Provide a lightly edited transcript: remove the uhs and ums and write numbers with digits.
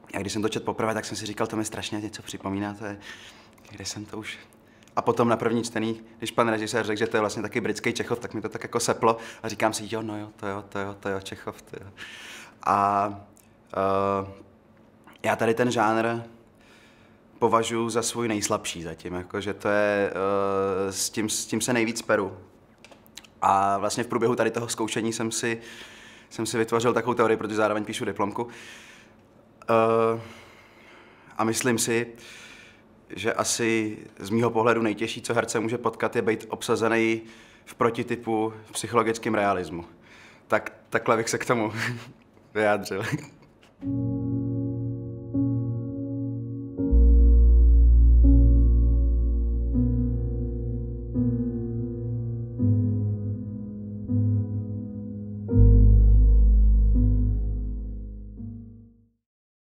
A když jsem to četl poprvé, tak jsem si říkal, to mi strašně něco připomíná, to je, kde jsem to už... A potom na první čtení, když pan režisér řekl, že to je vlastně taky britský Čechov, tak mi to tak jako seplo a říkám si, jo, no jo, to jo, Čechov, to jo. A já tady ten žánr považuji za svůj nejslabší zatím, jakože to je, s tím se nejvíc peru. A vlastně v průběhu tady toho zkoušení jsem si vytvořil takovou teorii, protože zároveň píšu diplomku. A myslím si, že asi z mýho pohledu nejtěžší, co herce může potkat, je být obsazený v protitypu v psychologickém realismu. Tak takhle bych se k tomu vyjádřil.